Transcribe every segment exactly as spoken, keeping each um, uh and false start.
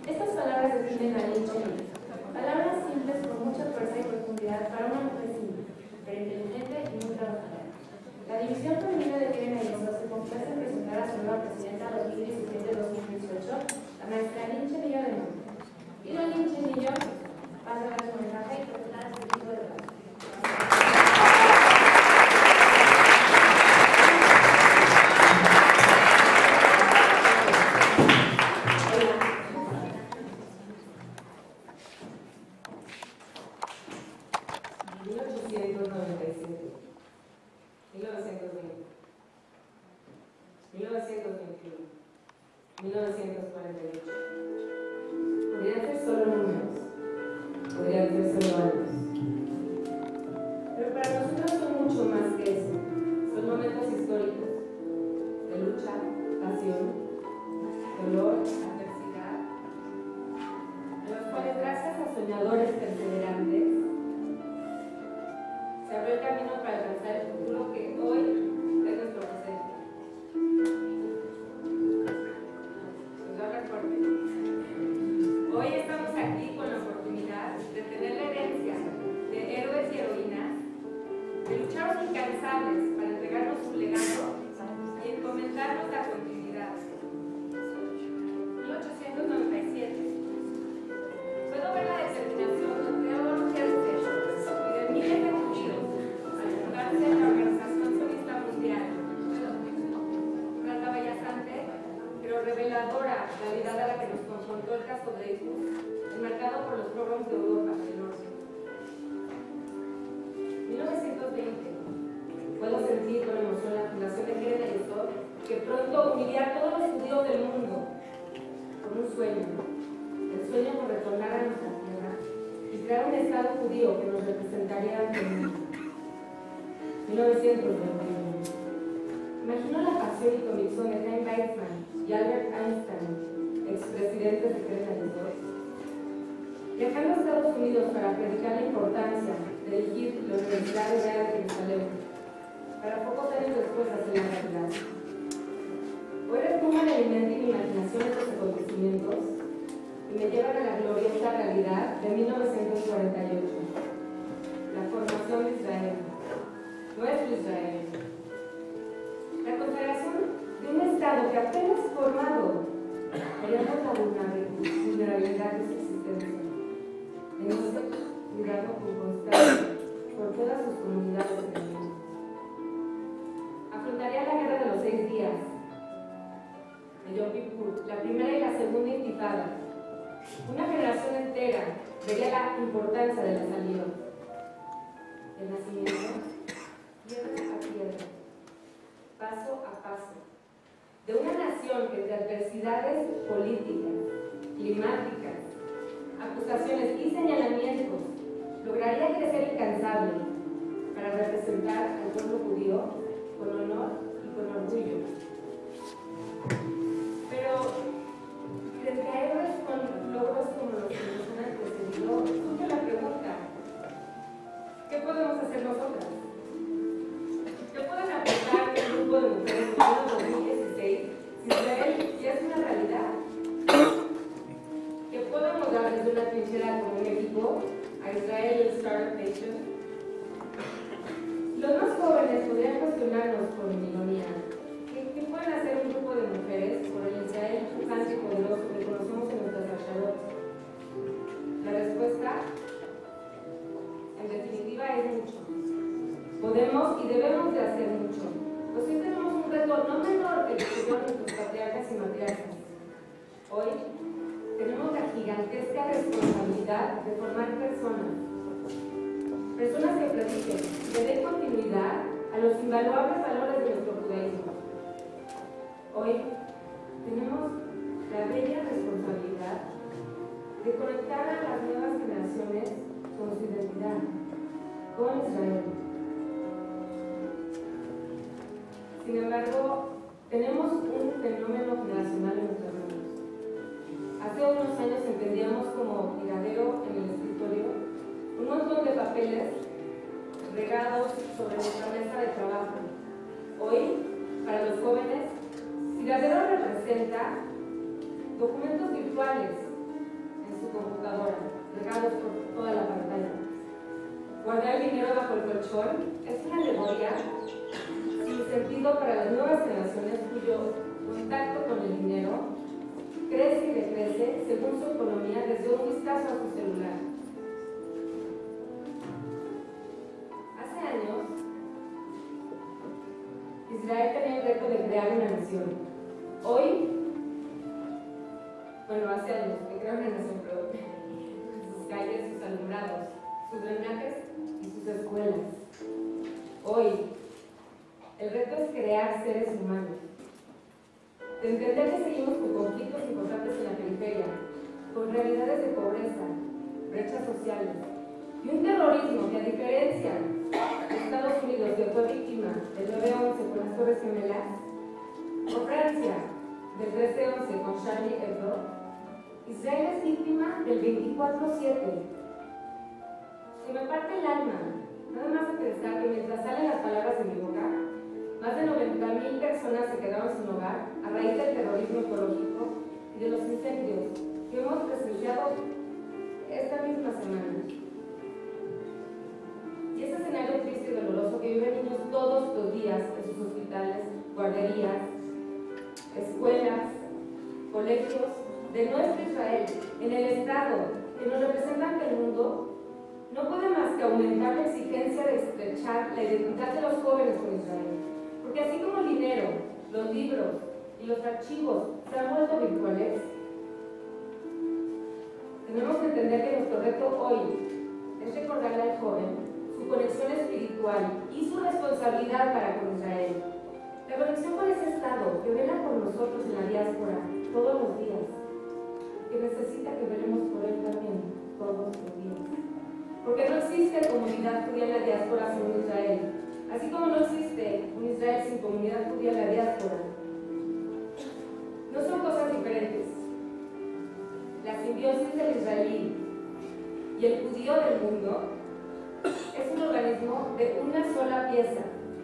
Estas palabras definen a Lin Chen. Palabras simples con mucha fuerza y profundidad para una mujer simple, pero inteligente y muy trabajadora. La División Femenina de Keren Ayoso se complace en presentar a su nueva presidenta dos mil diecisiete a dos mil dieciocho, la maestra Lin Chenillo de Mundo. Y la Lin Chenillo pasa a dar su mensaje y presentar a su equipo de trabajo. mil ochocientos noventa y siete, mil novecientos veinte, mil novecientos veintiuno, mil novecientos cuarenta y ocho. Podrían ser solo números, podrían ser solo años. Pero para nosotros son mucho más que eso. Son momentos históricos de lucha, pasión, dolor, adversidad, en los cuales gracias a soñadores perseverantes se abrió el camino para alcanzar el futuro que hoy es nuestro presente. Pues habla fuerte. Hoy estamos aquí con la oportunidad de tener la herencia de héroes y heroínas que lucharon incansables para entregarnos su legado y encomendarnos la continuidad. mil ochocientos noventa y siete. Puedo ver la determinación de Theodor Herzl y de miles de judíos al fundarse en la Organización Sionista Mundial. Una etapa brillante, pero reveladora realidad a la que nos confrontó el caso Dreyfus, enmarcado por los pogroms de Europa del Norte. mil novecientos veinte. Puedo sentir con emoción la fundación de Keren Ayoso, que pronto uniría a todos los judíos del mundo con un sueño, el sueño por retornar a nuestra tierra y crear un Estado judío que nos representaría ante el mundo. mil novecientos veintiuno. Imagino la pasión y convicción de Chaim Weizmann y Albert Einstein, expresidentes de Keren Ayoso, viajando a Estados Unidos para predicar la importancia de dirigir la Universidad Hebrea de Jerusalén, para pocos años después hacer la realidad. Hoy retoman en mi mente y mi imaginación estos acontecimientos y me llevan a la gloriosa realidad de mil novecientos cuarenta y ocho, la formación de Israel, nuestro Israel, la consagración de un Estado que apenas formado hallamos la vulnerabilidad de su existencia, en ese cuidado con constancia por todas sus comunidades del mundo. Afrontaría la guerra de los seis días de Yom Kippur, la primera y la segunda intifada. Una generación entera vería la importancia de la salida, el nacimiento, piedra a piedra, paso a paso, de una nación que entre adversidades políticas, climáticas, acusaciones y señalamientos lograría crecer incansable para representar al pueblo judío con honor y con orgullo. Pero frente a héroes con logros como los que nos han antecedido, surge la pregunta: ¿qué podemos hacer nosotras? ¿Qué pueden aportar un grupo de mujeres en el dos mil dieciséis si Israel ya es una realidad? ¿Qué podemos dar desde una trinchera como un equipo a Israel Startup Nation? Los más jóvenes podrían cuestionarnos por mi ironía. ¿Qué, ¿Qué pueden hacer un grupo de mujeres por el Israel pujante y poderoso que conocemos en nuestras rachadoras? La respuesta, en definitiva, es mucho. Podemos y debemos de hacer mucho. Pues sí tenemos un reto no menor que el que tuvieron nuestros patriarcas y matriarcas. Hoy tenemos la gigantesca responsabilidad de formar personas. Personas que prediquen, que den continuidad a los invaluables valores de nuestro judaísmo. Hoy tenemos la bella responsabilidad de conectar a las nuevas generaciones con su identidad, con Israel. Sin embargo, tenemos un fenómeno generacional en nuestras manos. Hace unos años entendíamos como tiradero en el escritorio un montón de papeles regados sobre nuestra mesa de trabajo. Hoy, para los jóvenes, tiradero representa documentos virtuales, en su computadora, regados por toda la pantalla. Guardar el dinero bajo el colchón es una alegoría sin sentido para las nuevas generaciones cuyo contacto con el dinero crece y decrece según su economía desde un vistazo a su celular. Hace años, Israel tenía el reto de crear una nación. Hoy, bueno, hace años que crear una nación, pero sus calles, sus alumbrados, sus drenajes y sus escuelas. Hoy, el reto es crear seres humanos. De entender que seguimos con conflictos importantes en la periferia, con realidades de pobreza, brechas sociales y un terrorismo que, a diferencia de Estados Unidos, que fue víctima del nueve once con las Torres Gemelas, o Francia del trece once con Charlie Hebdo, Israel es víctima del veinticuatro siete. Se me parte el alma, nada más de pensar que mientras salen las palabras de mi boca, más de noventa mil personas se quedaron sin hogar a raíz del terrorismo ecológico y de los incendios que hemos presenciado esta misma semana. Y ese escenario triste y doloroso que viven niños todos los días en sus hospitales, guarderías, escuelas, colegios de nuestro Israel, en el Estado, que nos representa ante el mundo, no puede más que aumentar la exigencia de estrechar la identidad de los jóvenes con Israel. Porque así como el dinero, los libros y los archivos se han vuelto virtuales, tenemos que entender que nuestro reto hoy es recordarle al joven su conexión espiritual y su responsabilidad para con Israel. La conexión con ese Estado que vela por nosotros en la diáspora todos los días, que necesita que velemos por él también todos los días. Porque no existe comunidad judía en la diáspora sin un Israel, así como no existe un Israel sin comunidad judía en la diáspora. No son cosas diferentes. La simbiosis del israelí y el judío del mundo es un organismo de una sola pieza.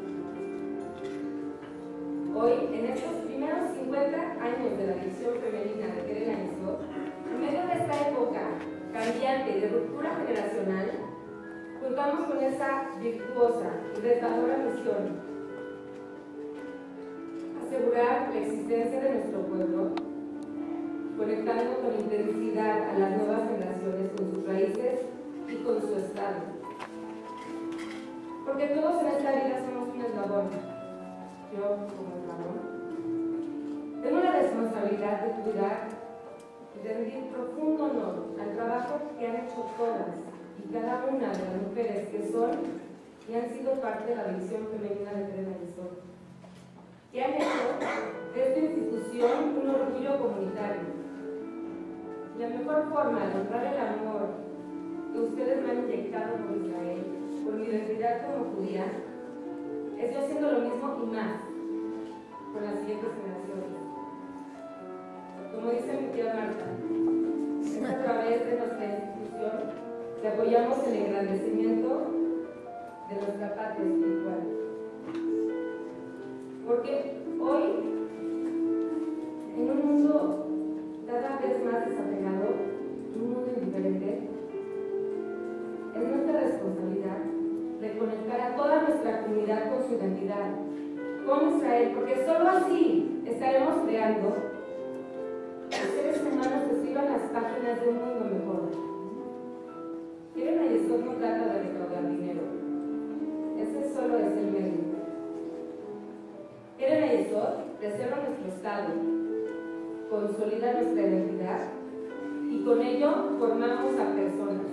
Hoy, en estos primeros cincuenta años de la división femenina de Keren Ayesod, en medio de esta época cambiante y de ruptura generacional, contamos con esa virtuosa y retadora misión: asegurar la existencia de nuestro pueblo, conectando con intensidad a las nuevas generaciones con sus raíces y con su estado. Porque todos en esta vida somos un eslabón. Yo como eslabón tengo la responsabilidad de cuidar y de rendir profundo honor al trabajo que han hecho todas y cada una de las mujeres que son y han sido parte de la división femenina de Keren Ayesod, que han hecho de esta institución un orgullo comunitario. La mejor forma de honrar el amor que ustedes me han inyectado por Israel, por mi identidad como judía, es yo haciendo lo mismo y más con las siguientes generaciones. Como dice mi tía Marta, es a través de nuestra institución que apoyamos el engrandecimiento de nuestra patria espiritual. Porque hoy, en un mundo cada vez más desapegado, un mundo indiferente, es nuestra responsabilidad reconectar a toda nuestra comunidad con su identidad, con Israel, porque solo así estaremos creando seres humanos que escriban las páginas de un mundo mejor. Keren Ayesod no trata de recaudar dinero, ese solo es el medio. Keren Ayesod preserva nuestro estado, consolida nuestra identidad y con ello formamos a personas.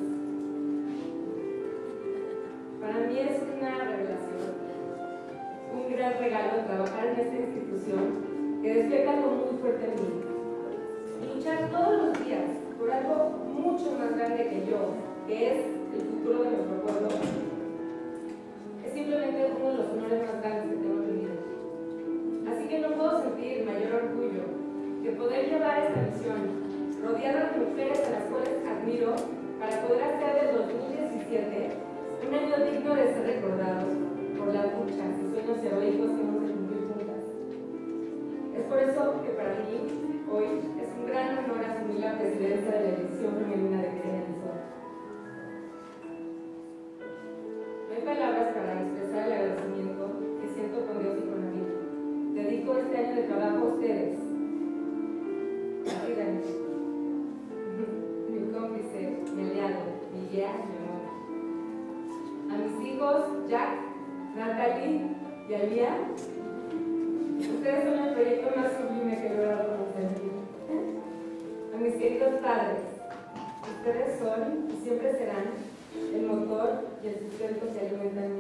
Para mí es una revelación, un gran regalo trabajar en esta institución que despierta algo muy fuerte en mí. Luchar todos los días por algo mucho más grande que yo, que es el futuro de nuestro pueblo, es simplemente uno de los honores más grandes que tengo en mi vida. Así que no puedo sentir mayor orgullo que poder llevar esta misión, rodeada de mujeres a las cuales admiro, para poder hacer del dos mil diecisiete un año digno de ser recordado por las luchas y sueños heroicos que hemos de cumplir juntas. Es por eso que para mí, hoy, es un gran honor asumir la presidencia de la elección Jack, Natalie y Alía. Ustedes son el proyecto más sublime que he logrado conocer. A mis queridos padres, ustedes son y siempre serán el motor y el sustento que alimenta mi